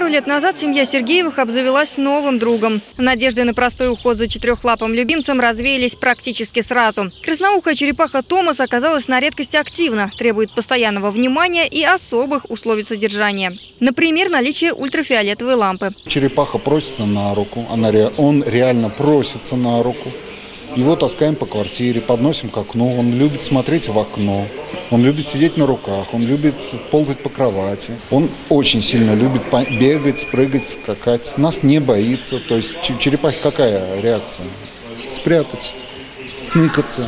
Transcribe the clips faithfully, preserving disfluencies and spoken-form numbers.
Пару лет назад семья Сергеевых обзавелась новым другом. Надежды на простой уход за четырехлапым любимцем развеялись практически сразу. Красноухая черепаха Томас оказалась на редкость активна, требует постоянного внимания и особых условий содержания. Например, наличие ультрафиолетовой лампы. Черепаха просится на руку, она, он реально просится на руку. Его таскаем по квартире, подносим к окну, он любит смотреть в окно, он любит сидеть на руках, он любит ползать по кровати. Он очень сильно любит бегать, прыгать, скакать, нас не боится. То есть черепахе какая реакция? Спрятать, сныкаться.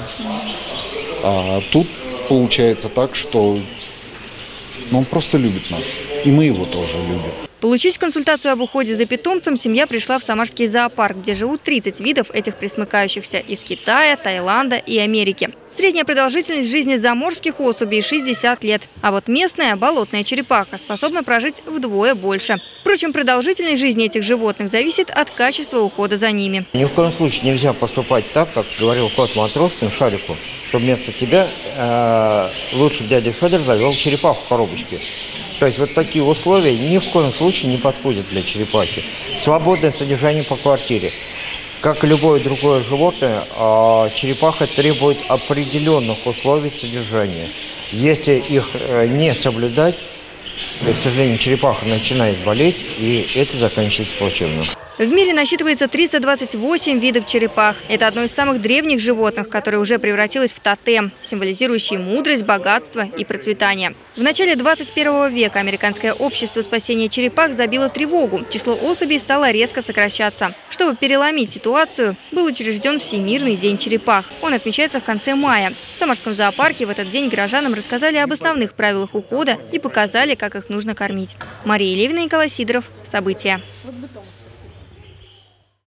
А тут получается так, что ну, он просто любит нас, и мы его тоже любим. Получить консультацию об уходе за питомцем семья пришла в Самарский зоопарк, где живут тридцать видов этих пресмыкающихся из Китая, Таиланда и Америки. Средняя продолжительность жизни заморских особей – шестьдесят лет. А вот местная болотная черепаха способна прожить вдвое больше. Впрочем, продолжительность жизни этих животных зависит от качества ухода за ними. Ни в коем случае нельзя поступать так, как говорил кот Матроскин Шарику, что вместо тебя э, лучше бы дядя Федор завел черепаху в коробочке. То есть вот такие условия ни в коем случае не подходят для черепахи. Свободное содержание по квартире. Как и любое другое животное, черепаха требует определенных условий содержания. Если их не соблюдать, к сожалению, черепаха начинает болеть, и это заканчивается плачевно. В мире насчитывается триста двадцать восемь видов черепах. Это одно из самых древних животных, которое уже превратилось в тотем, символизирующий мудрость, богатство и процветание. В начале двадцать первого века Американское общество спасения черепах забило тревогу. Число особей стало резко сокращаться. Чтобы переломить ситуацию, был учрежден Всемирный день черепах. Он отмечается в конце мая. В Самарском зоопарке в этот день горожанам рассказали об основных правилах ухода и показали, как их нужно кормить. Мария Левина, Николай Сидоров. События.